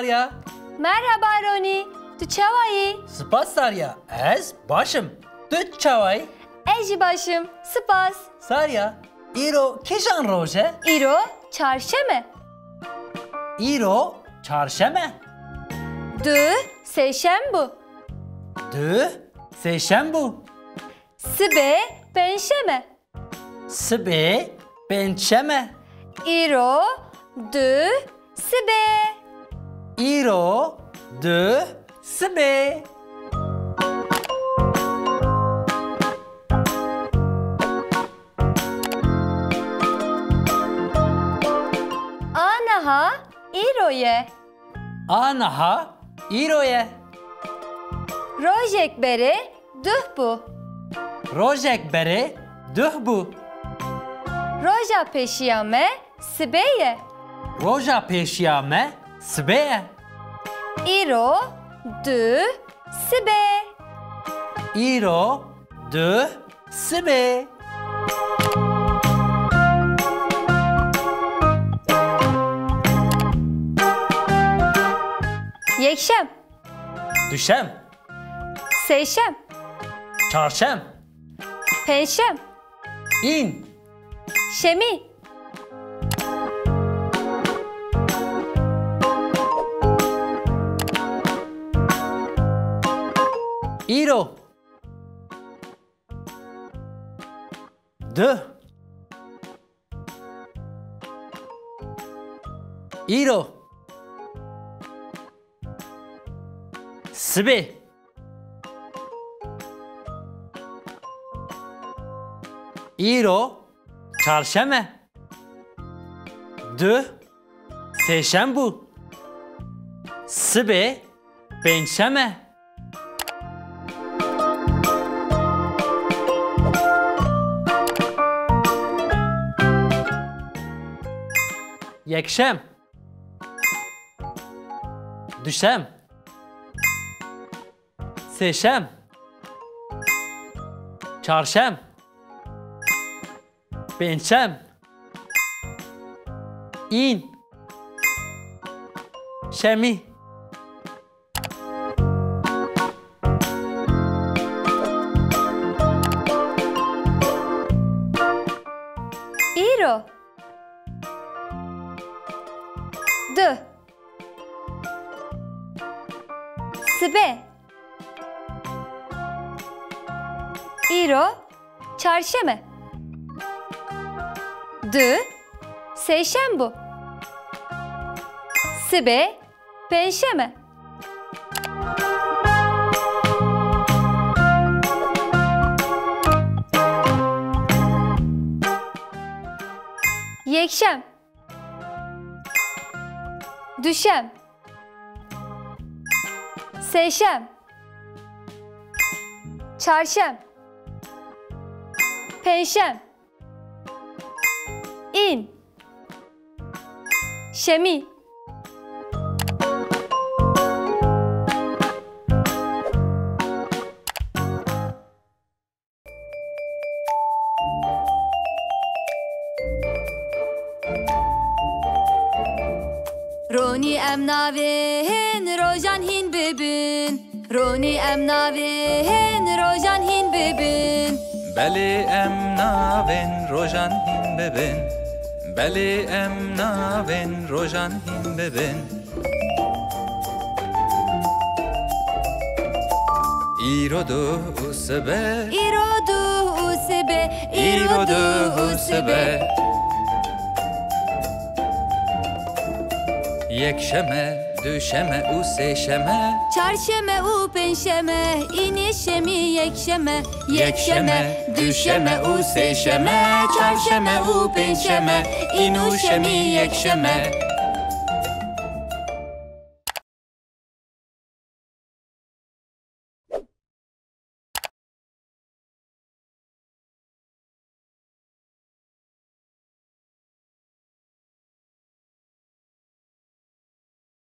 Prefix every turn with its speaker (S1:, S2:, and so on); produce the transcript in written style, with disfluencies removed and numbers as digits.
S1: Sarya.
S2: Merhaba Roni. Tu çavayı?
S1: Spas Sarya. Ez başım. Tu çavay.
S2: Eci başım. Spas.
S1: Sarya. İro kişan roje?
S2: İro çarşeme.
S1: İro çarşeme.
S2: Dü seşembu.
S1: Dü seşembu.
S2: Sıbe penşeme.
S1: Sıbe pençeme.
S2: İro dü sıbe.
S1: İro dü sıbe.
S2: Anaha İroye.
S1: Anaha İroye.
S2: Rojek beri düh bu.
S1: Rojek bere dühbu.
S2: Roja peşiyame sibeye.
S1: Roja peşiyame sıbeye.
S2: İro dü sibe.
S1: İro dü sıbe.
S2: Yekşem.
S1: Düşem.
S2: Seyşem.
S1: Çarşem.
S2: Penşem.
S1: İn.
S2: Şemi.
S1: İro. Dü. İro. Sıbe. İro. Çarşeme. Dü. Seşembu. Sıbe. Pençeme. Yekşem. Düşem. Seşem. Çarşem. Pençem. İn. Şemi.
S2: İro. Dü. Sibe. İro çarşeme. Dü seşembu. Sibe penşeme. Yekşem. Düşem. Seşem. Çarşem. Penşem. İn. Şemi. Roni em navên rojan hîn bibin. Roni em navên rojan hîn bibin.
S3: Belê em navên rojan hîn bibin. Belê em navên rojan hîn bibin. İro du û sibe.
S2: İro du û sibe.
S3: İro du û sibe. Yekşeme, düşeme û seşeme.
S2: Çarşeme û penşeme. İnişemi yekşeme.
S3: Yekşeme, düşeme û seşeme. Çarşeme û penşeme. İnuşemi yekşeme.